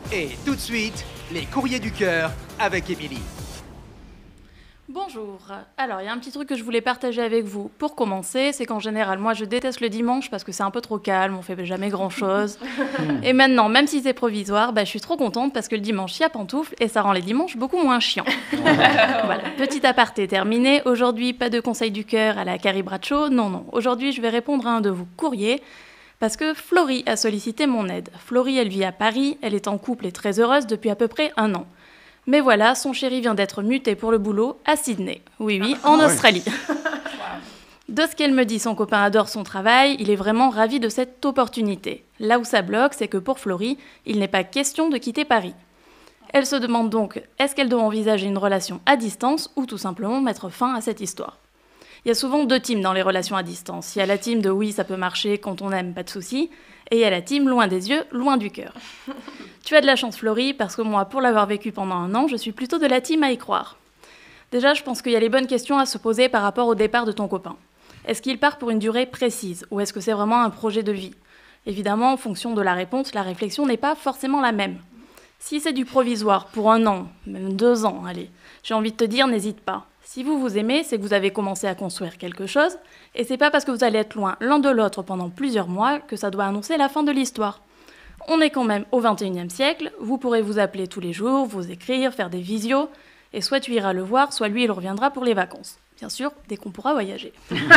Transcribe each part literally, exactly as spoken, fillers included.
Et tout de suite, les courriers du cœur avec Émilie. Bonjour. Alors, il y a un petit truc que je voulais partager avec vous. Pour commencer, c'est qu'en général, moi, je déteste le dimanche parce que c'est un peu trop calme, on fait jamais grand-chose. Et maintenant, même si c'est provisoire, bah, je suis trop contente parce que le dimanche, il y a pantoufles et ça rend les dimanches beaucoup moins chiants. Voilà, petit aparté terminé. Aujourd'hui, pas de conseil du cœur à la Carrie Bradshaw. Non, non. Aujourd'hui, je vais répondre à un de vos courriers parce que Florie a sollicité mon aide. Florie, elle vit à Paris, elle est en couple et très heureuse depuis à peu près un an. Mais voilà, son chéri vient d'être muté pour le boulot à Sydney. Oui, oui, en Australie. De ce qu'elle me dit, son copain adore son travail, il est vraiment ravi de cette opportunité. Là où ça bloque, c'est que pour Florie, il n'est pas question de quitter Paris. Elle se demande donc, est-ce qu'elle doit envisager une relation à distance ou tout simplement mettre fin à cette histoire ? Il y a souvent deux teams dans les relations à distance. Il y a la team de oui, ça peut marcher quand on aime, pas de souci. Et il y a la team loin des yeux, loin du cœur. Tu as de la chance, Florie, parce que moi, pour l'avoir vécu pendant un an, je suis plutôt de la team à y croire. Déjà, je pense qu'il y a les bonnes questions à se poser par rapport au départ de ton copain. Est-ce qu'il part pour une durée précise ou est-ce que c'est vraiment un projet de vie ? Évidemment, en fonction de la réponse, la réflexion n'est pas forcément la même. Si c'est du provisoire pour un an, même deux ans, allez, j'ai envie de te dire, n'hésite pas. Si vous vous aimez, c'est que vous avez commencé à construire quelque chose, et c'est pas parce que vous allez être loin l'un de l'autre pendant plusieurs mois que ça doit annoncer la fin de l'histoire. On est quand même au vingt et unième siècle, vous pourrez vous appeler tous les jours, vous écrire, faire des visios, et soit tu iras le voir, soit lui il reviendra pour les vacances. Bien sûr, dès qu'on pourra voyager.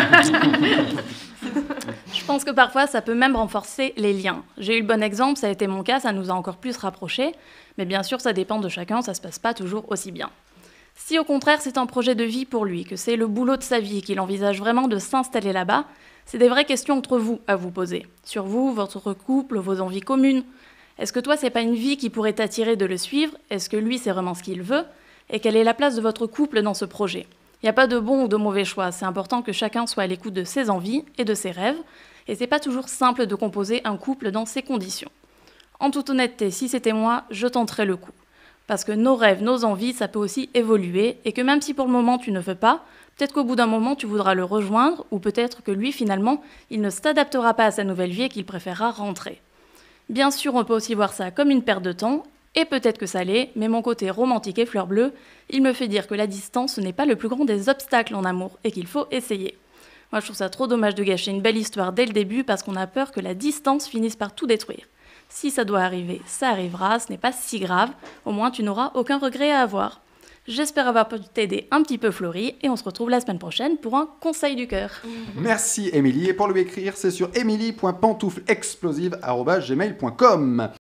Je pense que parfois ça peut même renforcer les liens. J'ai eu le bon exemple, ça a été mon cas, ça nous a encore plus rapprochés, mais bien sûr ça dépend de chacun, ça se passe pas toujours aussi bien. Si au contraire c'est un projet de vie pour lui, que c'est le boulot de sa vie et qu'il envisage vraiment de s'installer là-bas, c'est des vraies questions entre vous à vous poser. Sur vous, votre couple, vos envies communes. Est-ce que toi c'est pas une vie qui pourrait t'attirer de le suivre ? Est-ce que lui c'est vraiment ce qu'il veut ? Et quelle est la place de votre couple dans ce projet ? Il n'y a pas de bon ou de mauvais choix, c'est important que chacun soit à l'écoute de ses envies et de ses rêves, et c'est pas toujours simple de composer un couple dans ces conditions. En toute honnêteté, si c'était moi, je tenterais le coup. Parce que nos rêves, nos envies, ça peut aussi évoluer, et que même si pour le moment tu ne veux pas, peut-être qu'au bout d'un moment tu voudras le rejoindre, ou peut-être que lui finalement, il ne s'adaptera pas à sa nouvelle vie et qu'il préférera rentrer. Bien sûr, on peut aussi voir ça comme une perte de temps, et peut-être que ça l'est, mais mon côté romantique et fleur bleue, il me fait dire que la distance ce n'est pas le plus grand des obstacles en amour, et qu'il faut essayer. Moi je trouve ça trop dommage de gâcher une belle histoire dès le début, parce qu'on a peur que la distance finisse par tout détruire. Si ça doit arriver, ça arrivera, ce n'est pas si grave, au moins tu n'auras aucun regret à avoir. J'espère avoir pu t'aider un petit peu, Florie, et on se retrouve la semaine prochaine pour un conseil du cœur. Merci Émilie, et pour lui écrire, c'est sur émilie point pantouflexplosive arobase gmail point com.